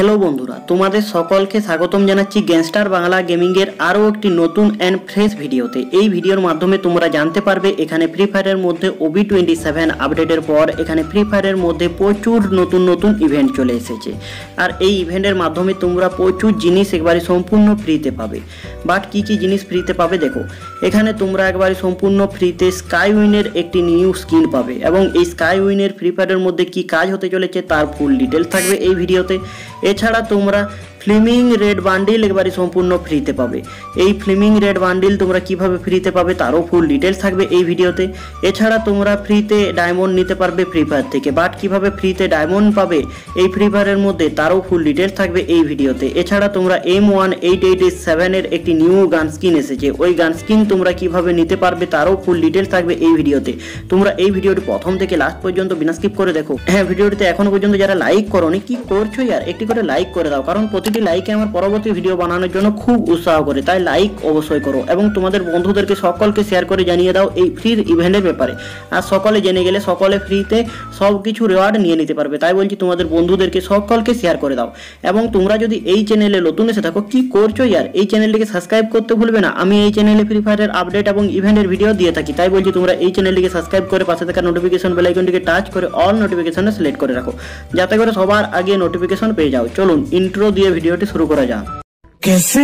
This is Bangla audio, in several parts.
हेलो बंधुरा तुम्हारे सकल के स्वागतम जानाচ্ছি গ্যাংস্টার বাংলা গেমিং এর আরো একটি নতুন এন্ড ফ্রেশ ভিডিওতে। এই ভিডিওর মাধ্যমে তোমরা জানতে পারবে এখানে ফ্রি ফায়ারের মধ্যে OB27 আপডেটের পর এখানে ফ্রি ফায়ারের মধ্যে প্রচুর নতুন নতুন ইভেন্ট চলে এসেছে। আর এই ইভেন্টের মাধ্যমে তোমরা প্রচুর জিনিস একবারে সম্পূর্ণ ফ্রিতে পাবে। বাট কি কি জিনিস ফ্রিতে পাবে দেখো, এখানে তোমরা একবারে সম্পূর্ণ ফ্রিতে স্কাই উইনের একটি নিউ স্কিন পাবে এবং এই স্কাই উইনের ফ্রি ফায়ারের মধ্যে কি কাজ হতে চলেছে তার ফুল ডিটেলস থাকবে এই ভিডিওতে। এছাড়া তোমরা ফ্লেমিং রেড বান্ডিল একবারে সম্পূর্ণ ফ্রিতে পাবে। এই ফ্লেমিং রেড বান্ডিল তোমরা কিভাবে ফ্রিতে পাবে তারও ফুল ডিটেলস থাকবে এই ভিডিওতে। এছাড়া তোমরা ফ্রিতে ডায়মন্ড নিতে পারবে ফ্রি ফায়ার থেকে, বাট কিভাবে ফ্রিতে ডায়মন্ড পাবে এই ফ্রি ফায়ারের মধ্যে তারও ফুল ডিটেলস থাকবে এই ভিডিওতে। এছাড়া তোমরা M1887 এর একটি নিউ গান স্কিন এসেছে, ওই গান স্কিন তোমরা কিভাবে নিতে পারবে তারও ফুল ডিটেলস থাকবে এই ভিডিওতে। তোমরা এই ভিডিওটি প্রথম থেকে লাস্ট পর্যন্ত বিনা স্কিপ করে দেখো। হ্যাঁ, ভিডিওটিতে এখনো পর্যন্ত যারা লাইক করোনি কি করছো ইয়ার, একটি করে লাইক করে দাও, কারণ প্রতিটি লাইকে আমার পরবর্তী ভিডিও বানানোর জন্য খুব উৎসাহ করে, তাই লাইক অবশ্যই করো এবং তোমাদের বন্ধুদেরকে সকলকে শেয়ার করে জানিয়ে দাও এই ফ্রি ইভেন্টের ব্যাপারে। আর সকলে জেনে গেলে সকলে ফ্রিতে সব কিছু রিওয়ার্ড নিয়ে নিতে পারবে, তাই বলছি তোমাদের বন্ধুদেরকে সকলকে শেয়ার করে দাও। এবং তোমরা যদি এই চ্যানেলে নতুন এসে থাকো কি করছো ইয়ার, এই চ্যানেলটিকে সাবস্ক্রাইব করতে ভুলবে না। আমি এই চ্যানেলে ফ্রি ফায়ারের আপডেট এবং ইভেন্টের ভিডিও দিয়ে থাকি, তাই বলছি তোমরা এই চ্যানেলটিকে সাবস্ক্রাইব করে পাশে থাকা নোটিফিকেশন বেল আইকনটিকে টাচ করে অল নোটিফিকেশনে সিলেক্ট করে রাখো, যাতে করে সবার আগে নোটিফিকেশন পেয়ে যাও। চলুন ইন্ট্রো দিয়ে ভিডিওটি শুরু করা যাক। कैसे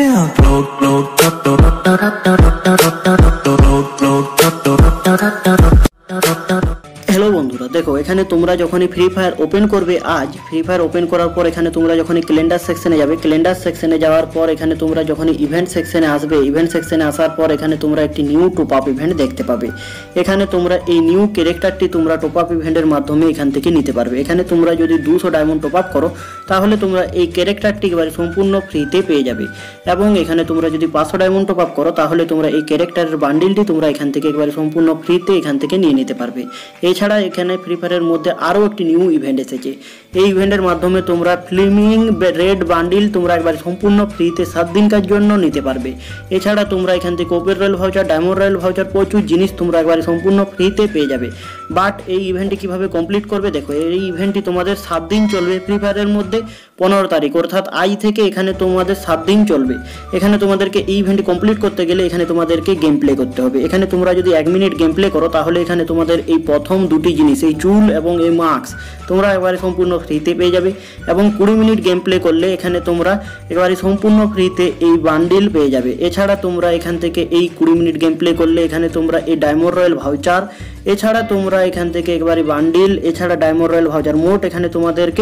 হ্যালো বন্ধুরা, দেখো এখানে তোমরা যখনই ফ্রি ফায়ার ওপেন করবে, আজ ফ্রি ফায়ার ওপেন করার পর এখানে তোমরা যখনই ক্যালেন্ডার সেকশনে যাবে, ক্যালেন্ডার সেকশনে যাওয়ার পর এখানে তোমরা যখনই ইভেন্ট সেকশনে আসবে, ইভেন্ট সেকশনে আসার পর এখানে তোমরা একটি নিউ টপ আপ ইভেন্ট দেখতে পাবে। এখানে তোমরা এই নিউ ক্যারেক্টারটি তোমরা টপ আপ ইভেন্টের মাধ্যমে এখান থেকে নিতে পারবে। এখানে তোমরা যদি 200 ডায়মন্ড টপ আপ করো তাহলে তোমরা এই ক্যারেক্টারটি একেবারে সম্পূর্ণ ফ্রিতে পেয়ে যাবে। এবং এখানে তোমরা যদি 500 ডায়মন্ড টপ আপ করো তাহলে তোমরা এই ক্যারেক্টারের বান্ডিলটি তোমরা এখান থেকে একেবারে সম্পূর্ণ ফ্রিতে এখান থেকে নিয়ে নিতে পারবে। এছাড়া এখানে ফ্রি ফায়ারের মধ্যে আরও একটি নিউ ইভেন্ট এসেছে। এই ইভেন্টের মাধ্যমে তোমরা ফ্লেমিং রেড বান্ডিল তোমরা একবার সম্পূর্ণ ফ্রিতে 7 দিনকার জন্য নিতে পারবে। এছাড়া তোমরা এখান থেকে open royal voucher, diamond royal voucher, প্রচুর জিনিস তোমরা একবার সম্পূর্ণ ফ্রিতে পেয়ে যাবে। বাট এই ইভেন্টটি কিভাবে কমপ্লিট করবে দেখো, এই ইভেন্টটি তোমাদের 7 দিন চলবে ফ্রি ফায়ারের মধ্যে। 15 তারিখ অর্থাৎ আজ থেকে এখানে তোমাদের 7 দিন চলবে। এখানে তোমাদেরকে এই ইভেন্টটি কমপ্লিট করতে গেলে এখানে তোমাদেরকে গেম প্লে করতে হবে। এখানে তোমরা যদি 1 মিনিট গেম প্লে করো তাহলে এখানে তোমাদের এই প্রথম দুটি জিনিস, এই চুল এবং এই মাস্ক তোমরা একবারে সম্পূর্ণ ফ্রিতে পেয়ে যাবে। এবং 20 মিনিট গেম প্লে করলে এখানে তোমরা একেবারে সম্পূর্ণ ফ্রিতে এই বান্ডিল পেয়ে যাবে। এছাড়া তোমরা এখান থেকে এই 20 মিনিট গেম প্লে করলে এখানে তোমরা এই ডায়মন্ড রয়্যাল ভাউচার, এছাড়া তোমরা এখান থেকে একবারে বান্ডিল, এছাড়া ডায়মন্ড রয়্যাল ভাউচার, মোট এখানে তোমাদেরকে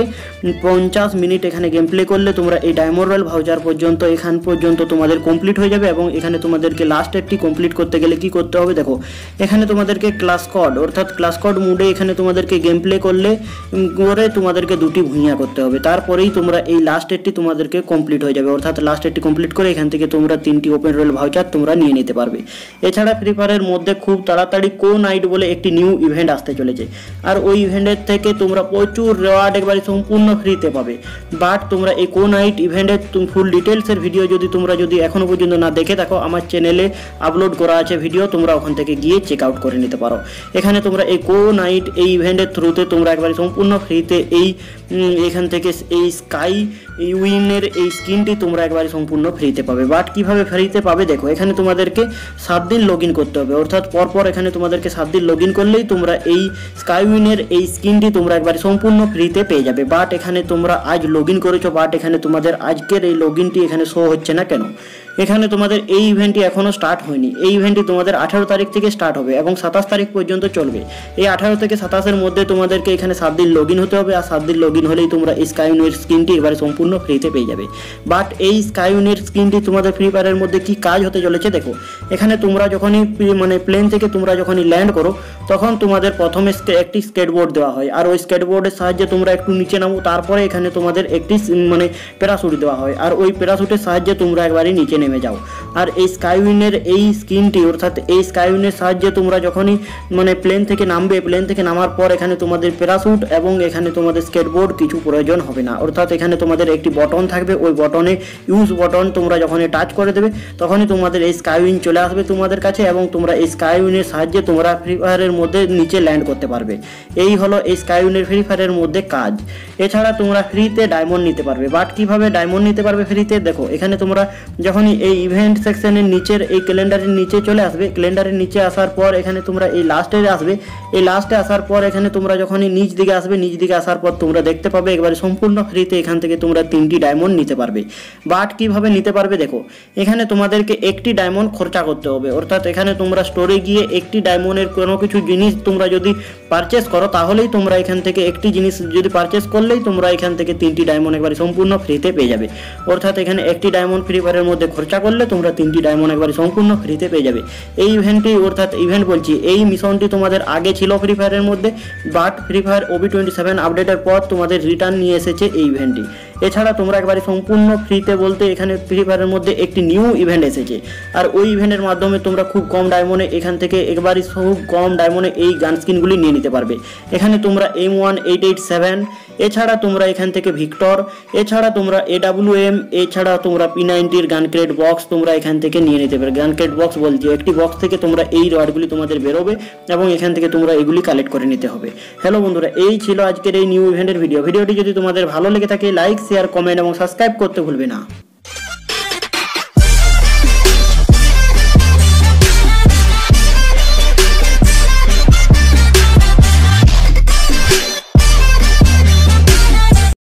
50 মিনিট এখানে গেম প্লে করলে তোমরা এই ডায়মন্ড রয়্যাল ভাউচার পর্যন্ত এখান পর্যন্ত তোমাদের কমপ্লিট হয়ে যাবে। এবং এখানে তোমাদেরকে লাস্ট একটি কমপ্লিট করতে গেলে কি করতে হবে দেখো, এখানে তোমাদেরকে ক্লাস কোড অর্থাৎ ক্লাস কোড মুডে এখানে তোমাদেরকে গেম প্লে করলে তোমাদেরকে 2টি ভুঁইয়া করতে হবে, তারপরেই তোমরা এই লাস্ট একটি তোমাদেরকে কমপ্লিট হয়ে যাবে। অর্থাৎ লাস্ট একটি কমপ্লিট করে এখান থেকে তোমরা 3টি ওপেন রয়্যাল ভাউচার তোমরা নিয়ে নিতে পারবে। এছাড়া ফ্রি ফায়ারের মধ্যে খুব তাড়াতাড়ি কো নাইট বলে একটি নিউ ইভেন্ট আসতে চলেছে, আর ওই ইভেন্টের থেকে তোমরা প্রচুর রিওয়ার্ড একবারে সম্পূর্ণ ফ্রিতে পাবে। বাট তোমরা এই কো নাইট ইভেন্টের ফুল ডিটেলসের ভিডিও তোমরা যদি এখনো পর্যন্ত না দেখে থাকো, আমার চ্যানেলে আপলোড করা আছে ভিডিও, তোমরা ওখান থেকে গিয়ে চেক আউট করে নিতে পারো। এখানে তোমরা এই কো নাইট এই ইভেন্টের থ্রুতে তোমরা একবারে সম্পূর্ণ ফ্রিতে এই এখান থেকে এই স্কাই উইনের এই স্কিনটি তোমরা একবারে সম্পূর্ণ ফ্রিতে পাবে। বাট কিভাবে ফ্রিতে পাবে দেখো, এখানে তোমাদেরকে 7 দিন লগ ইন করতে হবে, অর্থাৎ পরপর এখানে তোমাদেরকে 7 দিন লগ ইন করলেই তোমরা এই স্কাই উইনের এই স্কিনটি তোমরা একবারে সম্পূর্ণ ফ্রিতে পেয়ে যাবে। বাট এখানে তোমরা আজ লগ ইন করেছো, বাট এখানে তোমাদের আজকের এই লগ ইনটি এখানে শো হচ্ছে না কেন? এখানে তোমাদের এই ইভেন্টটি এখনও স্টার্ট হয়নি। এই ইভেন্টটি তোমাদের 18 তারিখ থেকে স্টার্ট হবে এবং 27 তারিখ পর্যন্ত চলবে। এই 18 থেকে 27-এর মধ্যে তোমাদেরকে এখানে 7 দিন লগ ইন হতে হবে, আর 7 দিন লগ ইন হলেই তোমরা এই স্কাই উইনের স্কিনটি এবারে সম্পূর্ণ ফ্রিতে পেয়ে যাবে। বাট এই স্কাই উইনের স্কিনটি তোমাদের ফ্রি ফায়ারের মধ্যে কি কাজ হতে চলেছে দেখো, এখানে তোমরা যখনই প্লেন থেকে তোমরা যখনই ল্যান্ড করো তখন তোমাদের প্রথমে একটি স্কেটবোর্ড দেওয়া হয়, আর ওই স্কেটবোর্ডের সাহায্যে তোমরা একটু নিচে নামো, তারপরে এখানে তোমাদের একটি প্যারাশুট দেওয়া হয়, আর ওই প্যারাশুটের সাহায্যে তোমরা একবারে নিচে নেমে যাও। আর এই স্কাইউইনের এই স্কিনটি অর্থাৎ এই স্কাইউইনের সাহায্যে তোমরা যখনই মানে প্লেন থেকে নামবে, প্লেন থেকে নামার পর এখানে তোমাদের প্যারাশুট এবং এখানে তোমাদের স্কেটবোর্ড কিছু প্রয়োজন হবে না। অর্থাৎ এখানে তোমাদের একটি বটন থাকবে, ওই বটনে ইউজ বটন তোমরা যখনই টাচ করে দেবে তখনই তোমাদের এই স্কাইউইন চলে আসবে তোমাদের কাছে এবং তোমরা এই স্কাইউইনের সাহায্যে তোমরা ফ্রি ফায়ারের মধ্যে নিচে ল্যান্ড করতে পারবে। এই হলো এই স্কাইউইনের ফ্রি ফায়ারের মধ্যে কাজ। এছাড়া তোমরা ফ্রিতে ডায়মন্ড নিতে পারবে। বাট কিভাবে ডায়মন্ড নিতে পারবে ফ্রিতে, দেখো এখানে তোমরা যখনই এই ইভেন্ট সেকশনের নিচের এই ক্যালেন্ডারের নিচে চলে আসবে, ক্যালেন্ডারের নিচে আসার পর এখানে তোমরা এই লাস্টে আসবে, এই লাস্টে আসার পর এখানে তোমরা যখনই নিচ দিকে আসবে, নিচ দিকে আসার পর তোমরা দেখতে পাবে একবারে সম্পূর্ণ ফ্রিতে এখান থেকে তোমরা 3টি ডায়মন্ড নিতে পারবে। বাট কিভাবে নিতে পারবে, দেখো এখানে তোমাদেরকে একটি ডায়মন্ড খরচা করতে হবে। অর্থাৎ এখানে তোমরা স্টোরে গিয়ে একটি ডায়মন্ডের কোনো কিছু জিনিস তোমরা যদি পারচেস করো তাহলেই তোমরা এখান থেকে একটি জিনিস যদি পারচেস করলেই তোমরা এখান থেকে 3টি ডায়মন্ড একবারে সম্পূর্ণ ফ্রিতে পেয়ে যাবে। অর্থাৎ এখানে একটি ডায়মন্ড ফ্রি ফায়ারের মধ্যে খরচা করলে তোমরা 3টি ডায়মন্ড একবারে সম্পূর্ণ ফ্রিতে পেয়ে যাবে। এই ইভেন্টটি অর্থাৎ ইভেন্ট বলছি এই মিশনটি তোমাদের আগে ছিল ফ্রি ফায়ারের মধ্যে, বাট ফ্রি ফায়ার OB27 আপডেটের পর তোমাদের রিটার্ন নিয়ে এসেছে এই ইভেন্টটি। এছাড়া তোমরা একবারে সম্পূর্ণ ফ্রিতে বলতে এখানে ফ্রি ফায়ারের মধ্যে একটি নিউ ইভেন্ট এসেছে, আর ওই ইভেন্টের মাধ্যমে তোমরা খুব কম ডায়মন্ডে এখান থেকে একবারই খুব কম ডায়মন্ডে এই গান স্কিনগুলি নিয়ে নিতে পারবে। এখানে তোমরা M1887, এছাড়া তোমরা এখান থেকে ভিক্টর, এছাড়া তোমরা AWM, এছাড়া তোমরা P90-র গান ক্রেট বক্স তোমরা এখান থেকে নিয়ে নিতে পারবে। গান ক্রেট বক্স বলছি, একটি বক্স থেকে তোমরা এই রডগুলি তোমাদের বেরোবে এবং এখান থেকে তোমরা এগুলি কালেক্ট করে নিতে হবে। হ্যালো বন্ধুরা, এই ছিল আজকের এই নিউ ইভেন্টের ভিডিওটি যদি তোমাদের ভালো লেগে থাকে লাইক, শেয়ার, কমেন্ট এবং সাবস্ক্রাইব করতে ভুলবে না।